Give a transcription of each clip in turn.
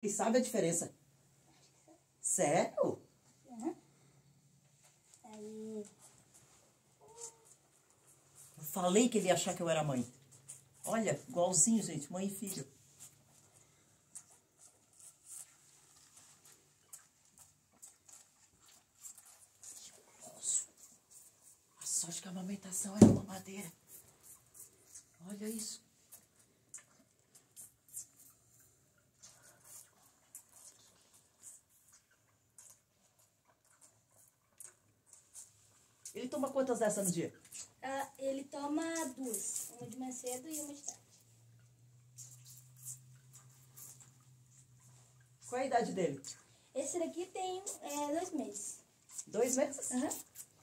Ele sabe a diferença. Sério? Uhum. Aí... Eu falei que ele ia achar que eu era mãe. Olha, igualzinho, gente, mãe e filho. A sorte que a amamentação é uma mamadeira. Olha isso. Ele toma quantas dessas no dia? Ele toma 2. Uma de manhã cedo e uma de tarde. Qual é a idade dele? Esse daqui tem 2 meses. 2 meses? Uhum.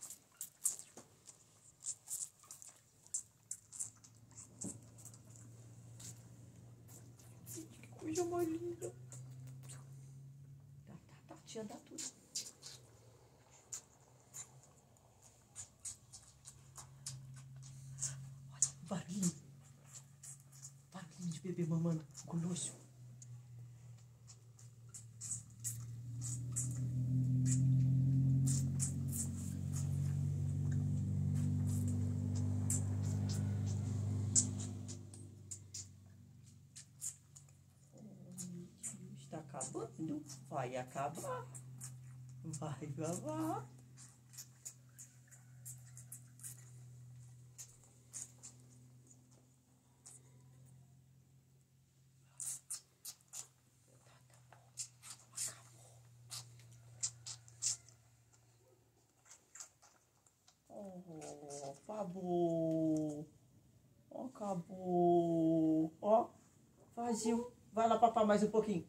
Que coisa mais linda. Tá, tia, dá tudo. Olha o barulhinho. Barulhinho de bebê mamando. Conosco. Está acabando. Vai acabar. Vai acabar. Oh, acabou. Acabou. Ó, vazio. Vai lá papar mais um pouquinho.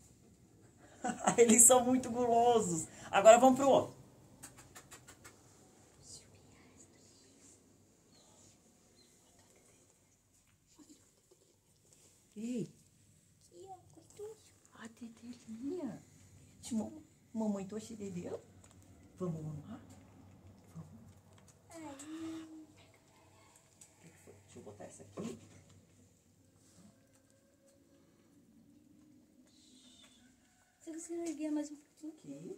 Eles são muito gulosos. Agora vamos pro outro. Ei, Aqui, ó, gostoso. a dedelinha. Mamãe trouxe dedê. Vamos mamar? Vamos. Aí. Deixa eu botar essa aqui. Se você erguer mais um pouquinho. Aqui.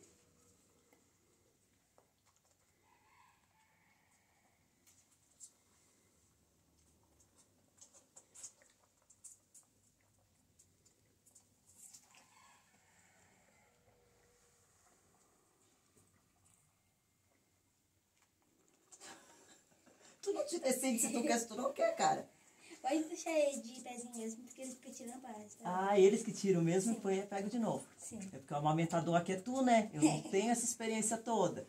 Tu não te decide se tu quer, se tu não quer, cara. Pode deixar ele de pezinho mesmo, porque ele fica tirando a base. Tá? Ah, eles que tiram mesmo Sim. e põe e pego de novo. Sim. É porque o amamentador aqui é tu, né? Eu não tenho essa experiência toda.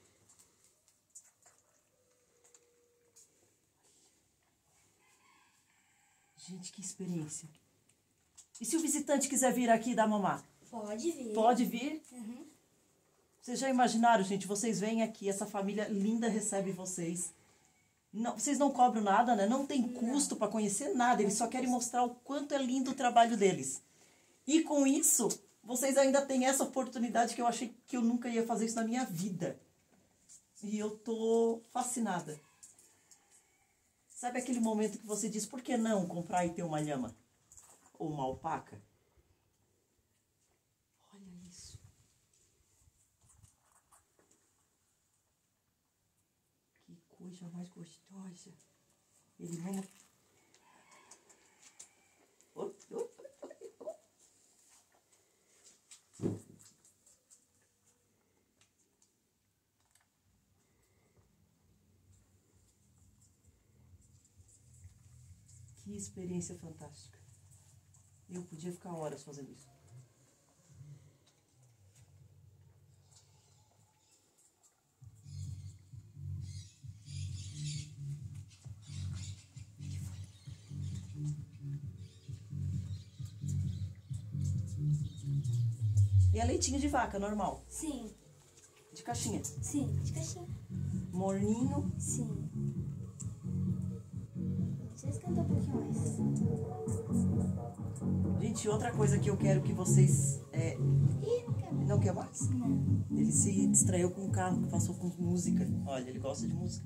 Gente, que experiência. E se o visitante quiser vir aqui e dar mamar? Pode vir. Pode vir? Uhum. Vocês já imaginaram, gente? Vocês vêm aqui, essa família linda recebe vocês. Não, vocês não cobram nada, né? Não tem custo para conhecer nada. Eles só querem mostrar o quanto é lindo o trabalho deles. E com isso, vocês ainda têm essa oportunidade que eu achei que eu nunca ia fazer isso na minha vida. E eu tô fascinada. Sabe aquele momento que você diz, por que não comprar e ter uma lhama? Ou uma alpaca? Olha isso. Que coisa mais gostosa. Ele mama... Que experiência fantástica. Eu podia ficar horas fazendo isso. E é leitinho de vaca, normal? Sim. De caixinha? Sim. De caixinha. Morninho? Sim. Deixa eu esquentar um pouquinho mais. Gente, outra coisa que eu quero que vocês... Ih, não quer mais. Não quer mais? Não. Ele se distraiu com um carro que passou com música. Olha, ele gosta de música.